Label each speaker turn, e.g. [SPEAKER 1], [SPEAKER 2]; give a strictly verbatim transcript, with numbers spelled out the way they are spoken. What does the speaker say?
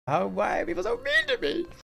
[SPEAKER 1] How, why are people so mean to me?